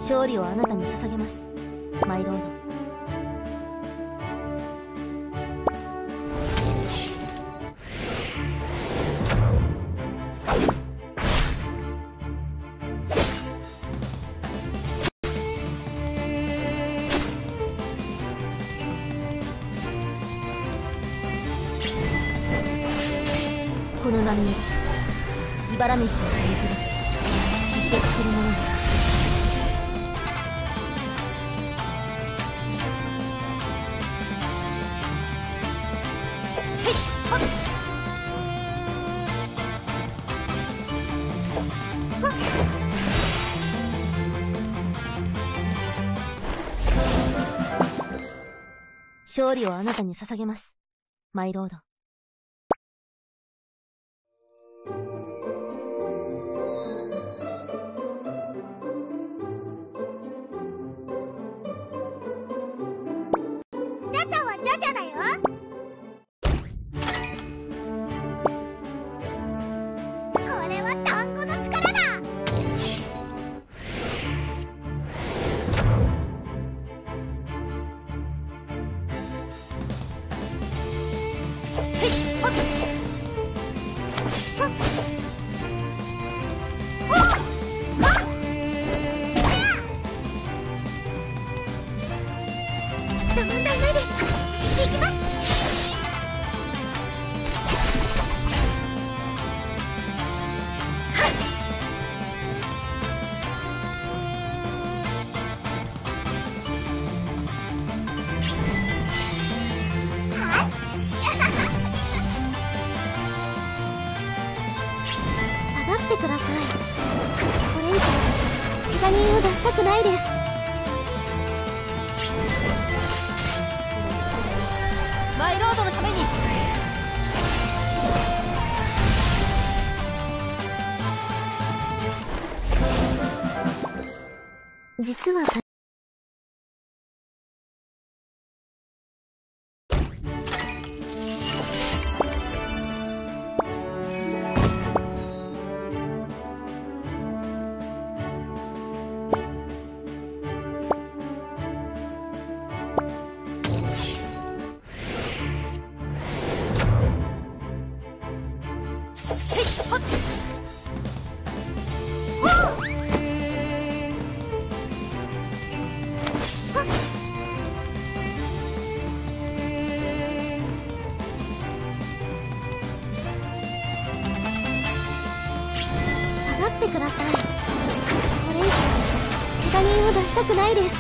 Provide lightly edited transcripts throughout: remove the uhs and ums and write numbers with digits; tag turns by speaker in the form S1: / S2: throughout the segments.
S1: 勝利をあなたに捧げます、マイロード。この波打ち、茨道をかみ砕き、出血するものです。勝利をあなたに捧げます、マイロード。
S2: ジャジャはジャジャだよ。これは単語の力だ。問題ないです。私行きます。下がってください。これ以上怪我人を出したくないです。
S1: マイロードのために。
S2: 実は下がってください。これ以上怪我人を出したくないです。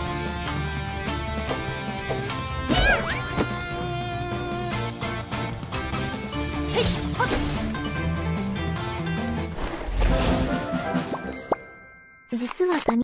S2: 実は他人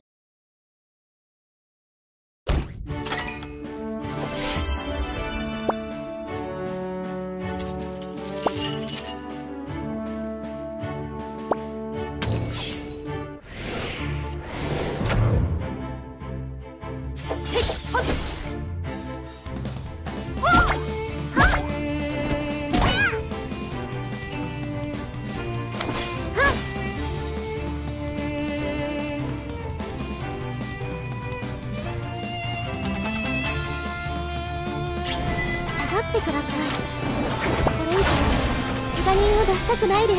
S2: 下がってください。これ以上怪我人を出したくないです。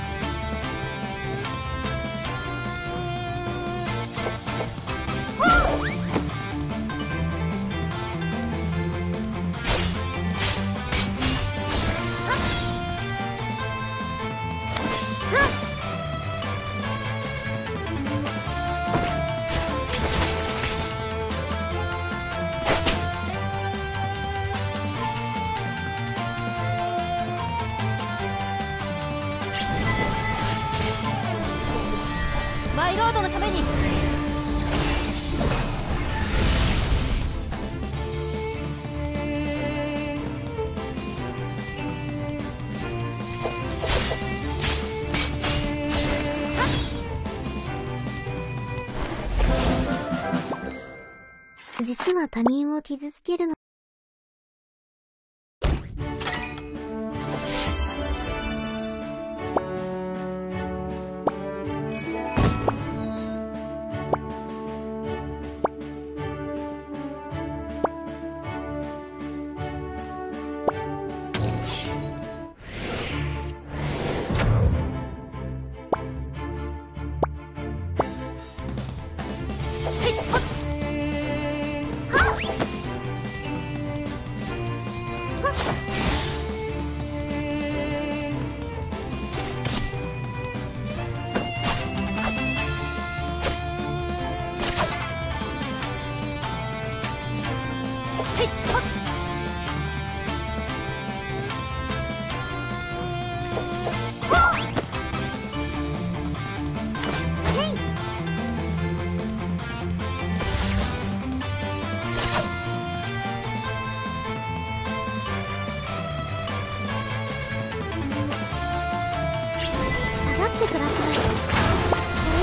S1: マイロードのために。
S2: 実は他人を傷つけるの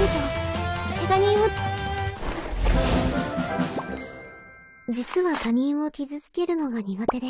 S2: 以上怪我人を。実は他人を傷つけるのが苦手で。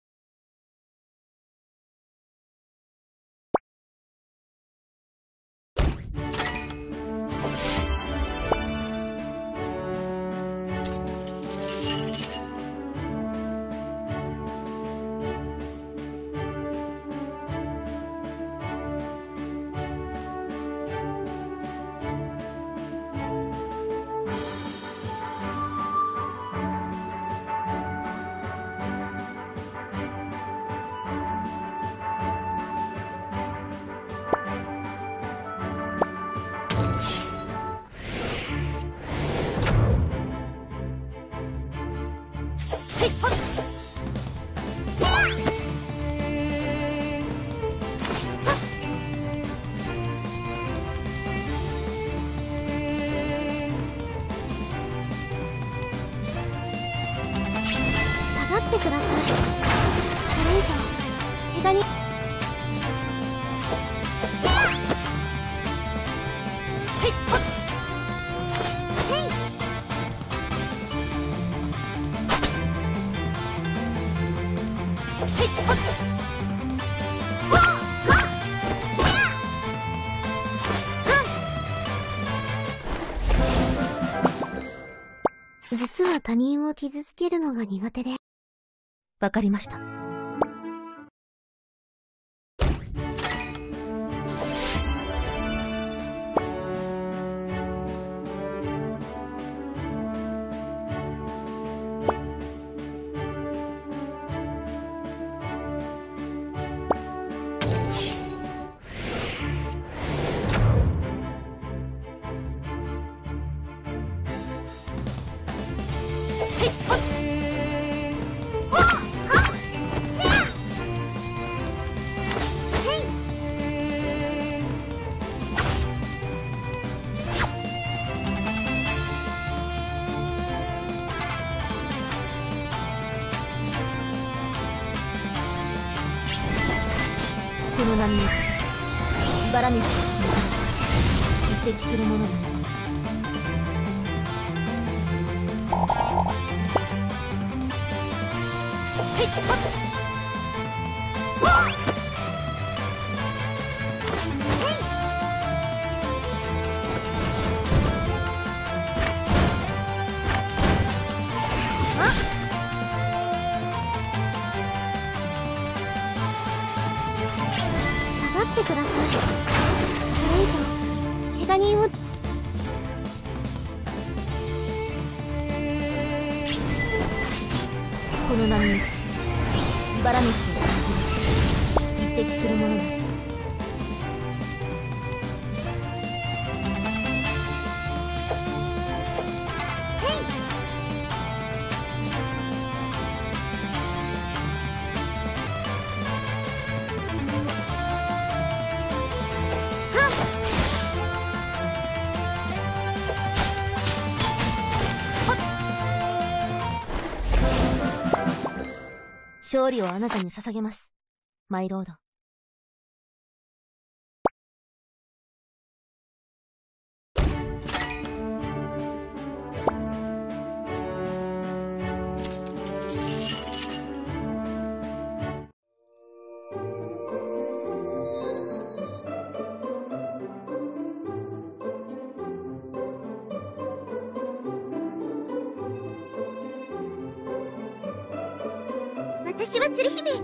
S2: 下がってください。これ以上怪我人。実は他人を傷つけるのが苦手で。
S1: わかりました。この波の地、茨道をつなぎ、一滴するものです。
S2: 下がってください。これ以上怪我人を。
S1: この波の地、茨道をつなぎ、一滴するものです。勝利をあなたに捧げます、マイロード。
S2: 私は鶴姫。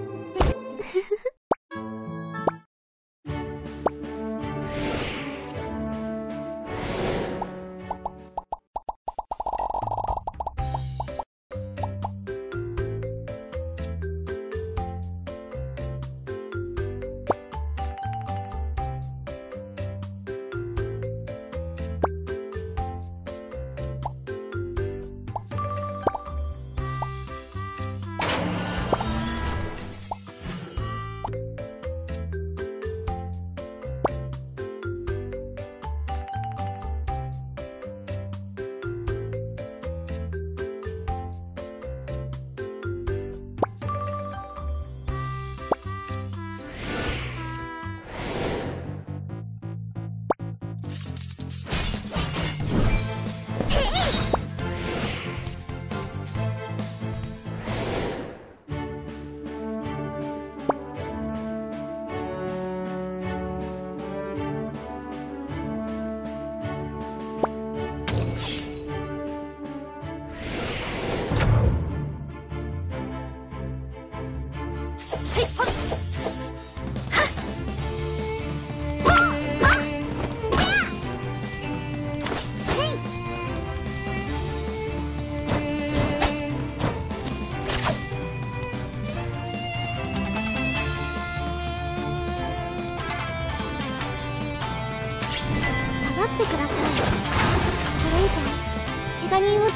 S2: ってください。これ以上怪我人を。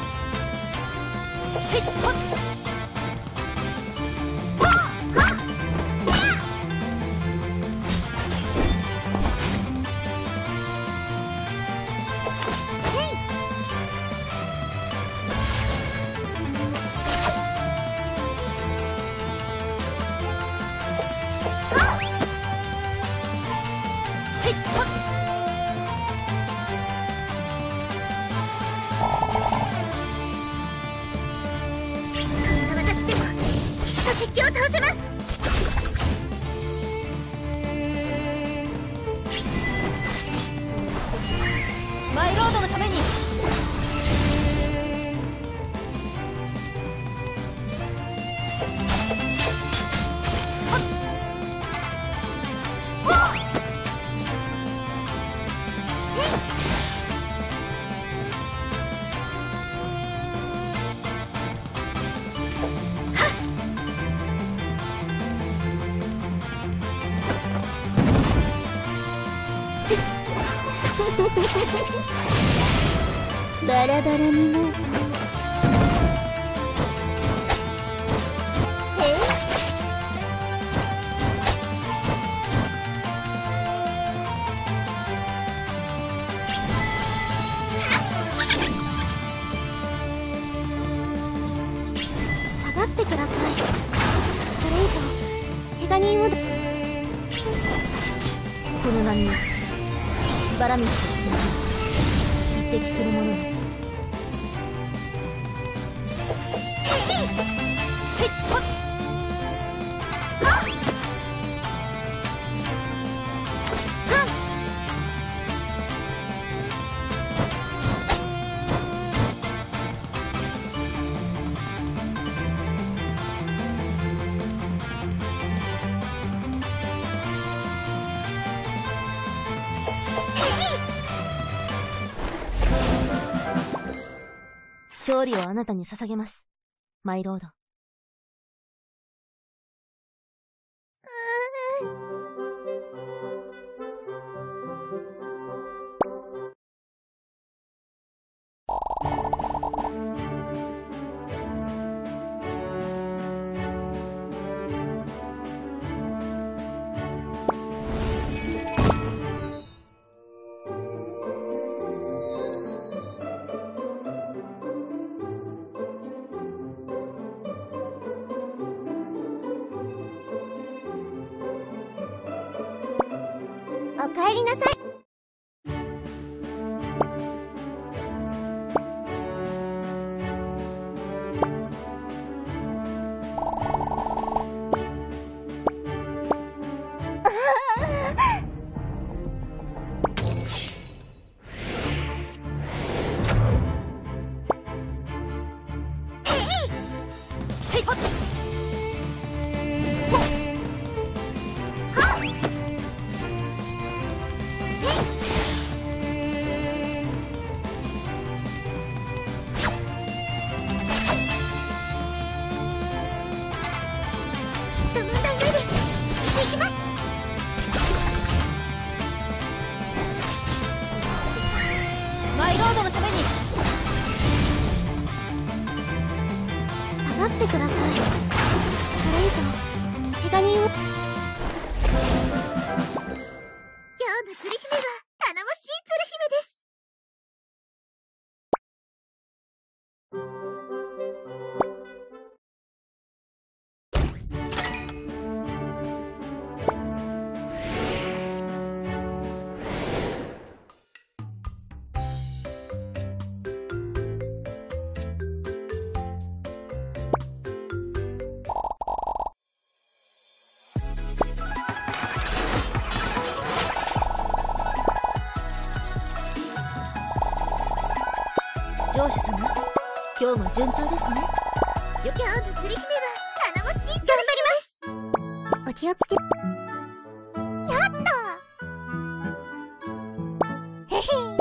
S2: 私でも敵を倒せます。
S1: マイロードのために。
S2: バラバラにな。下がってください。これ以上怪我人を。
S1: この波打ちバラ道を進み匹敵するものなし。勝利をあなたに捧げます、マイロード。
S2: おかえりなさい。
S1: マイロードのために。
S2: 下がってください。これ以上怪我人を。今日のつり姫は頼もしいつる姫です。
S1: 上司様、今日も順調ですね。
S2: 今日のつり姫は頼もしい。頑張ります。お気をつけ。やったへへ。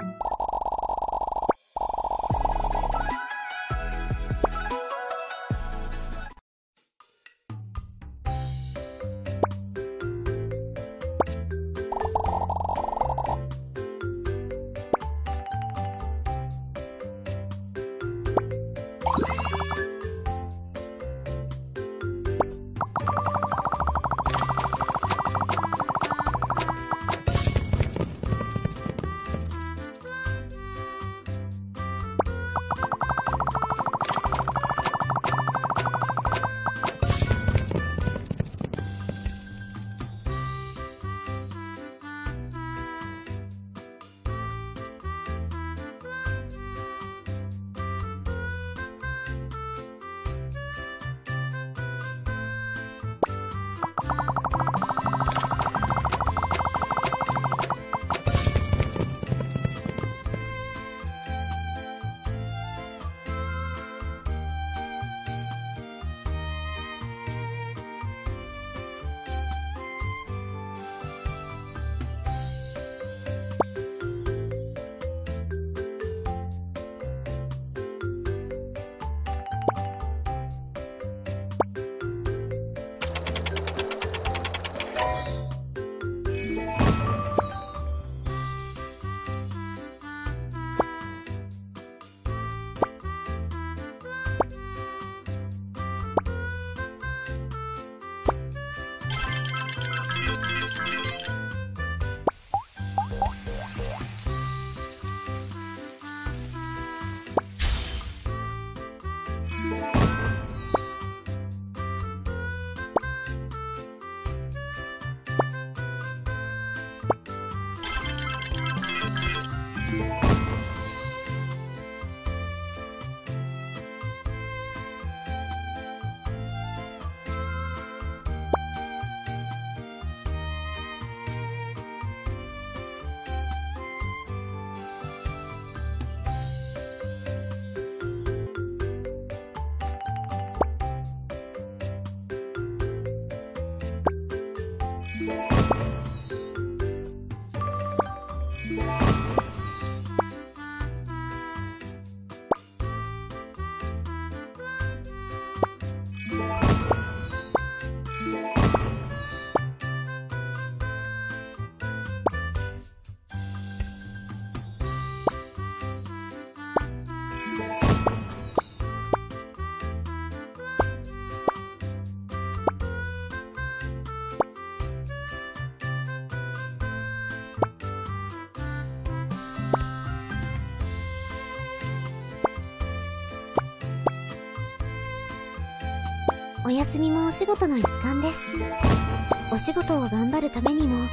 S2: お休みもお仕事の一環です。お仕事を頑張るためにも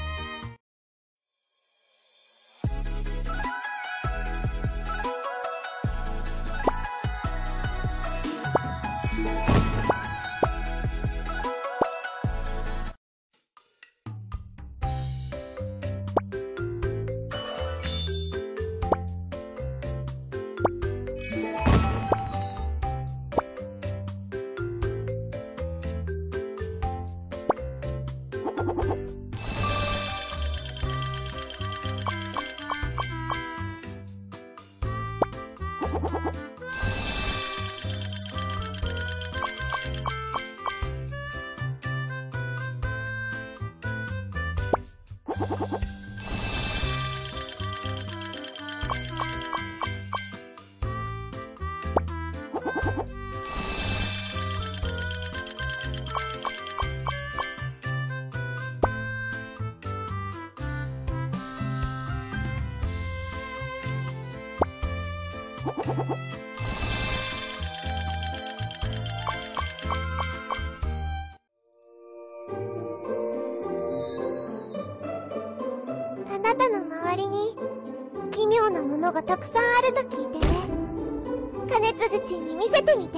S2: あなたの周りに奇妙なものがたくさんあると聞いてね。加熱口に見せてみて。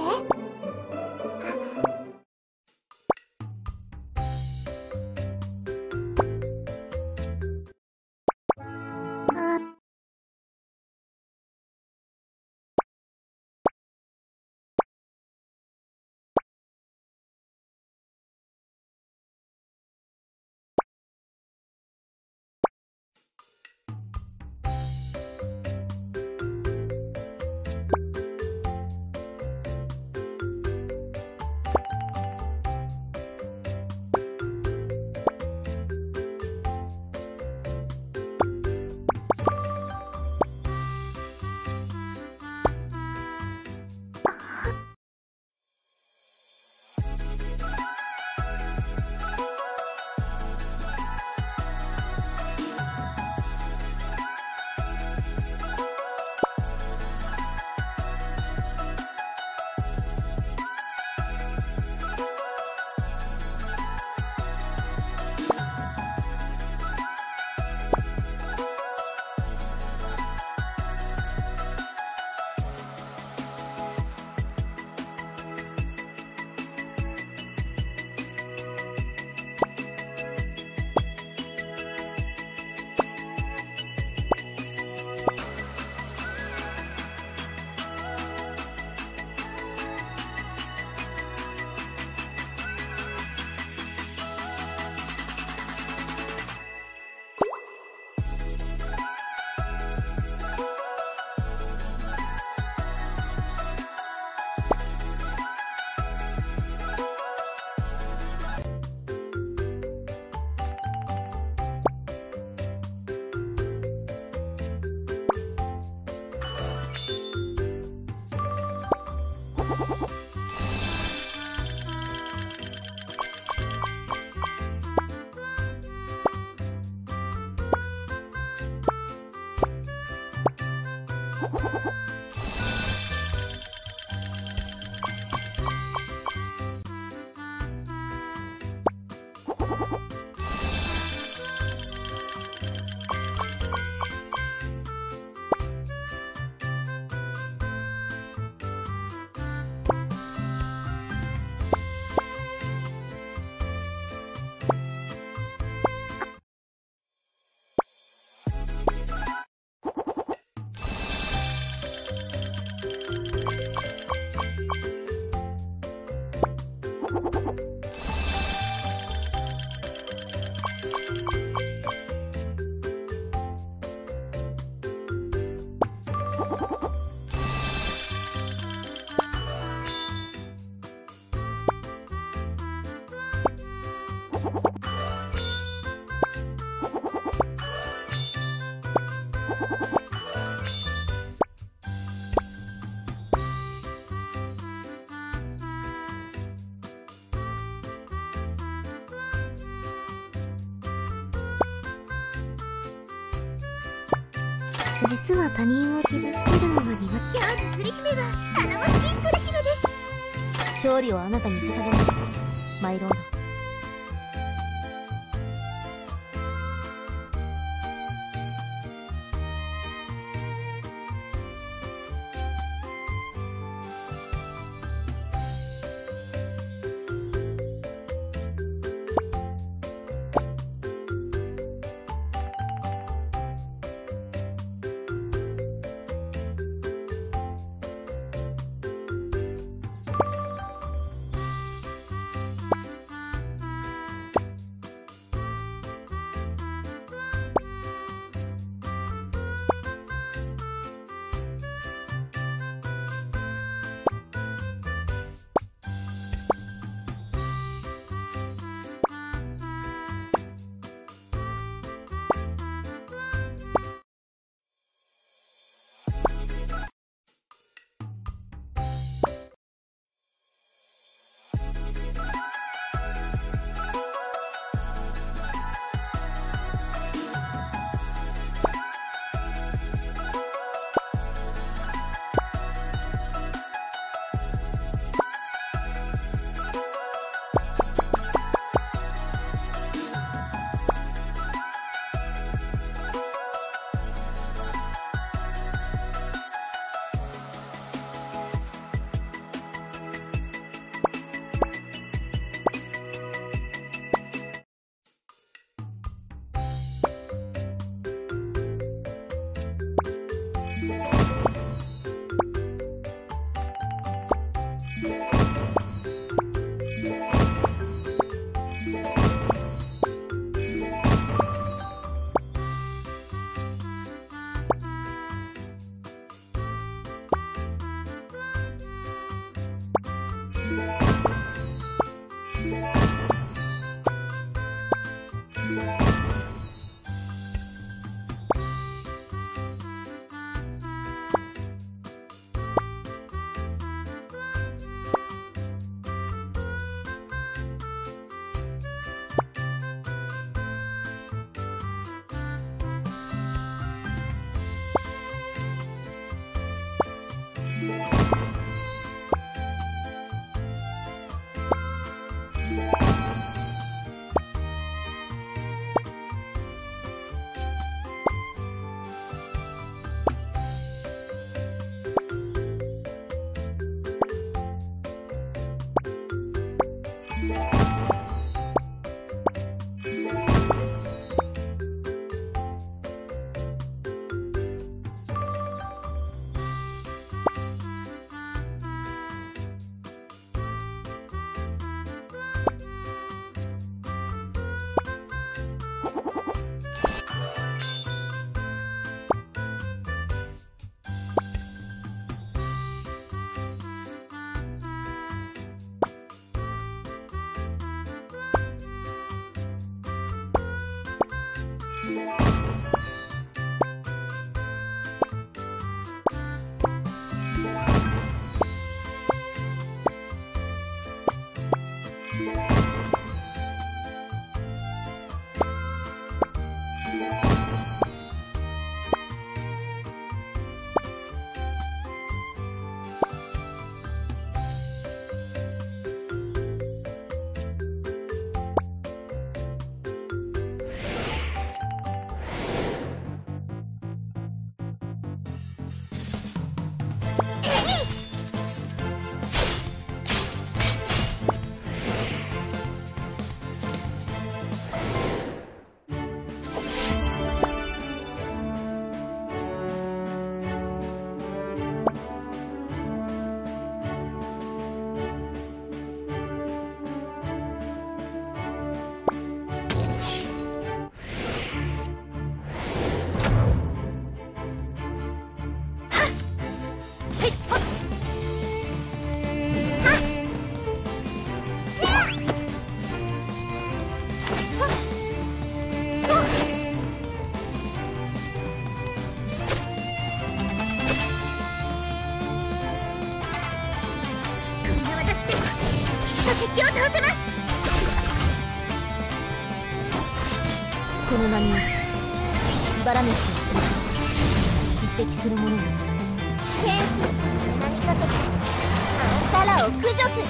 S2: 実は他人を傷つけるのが苦手。今日の鶴姫は頼もしい鶴姫です。
S1: 勝利をあなたに捧げますマイロード。 この波打ち茨飯をする匹敵するものです。
S2: 剣心さんの名にかけてあんたらを駆除する。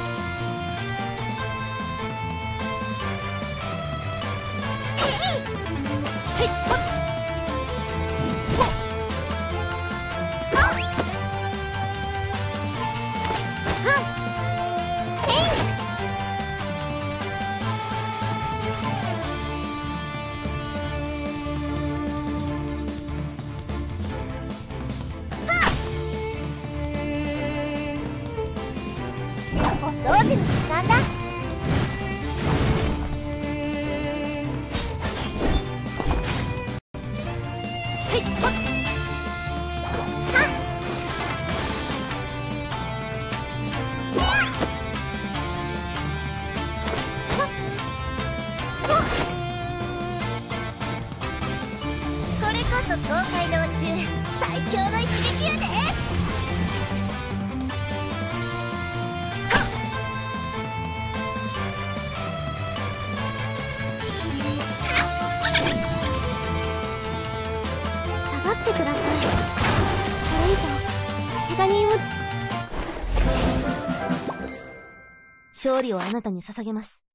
S2: お掃除の時間だ。これこそ東海道中最強の一撃やで。下がってください。これ以上怪我人を。
S1: 勝利をあなたに捧げます。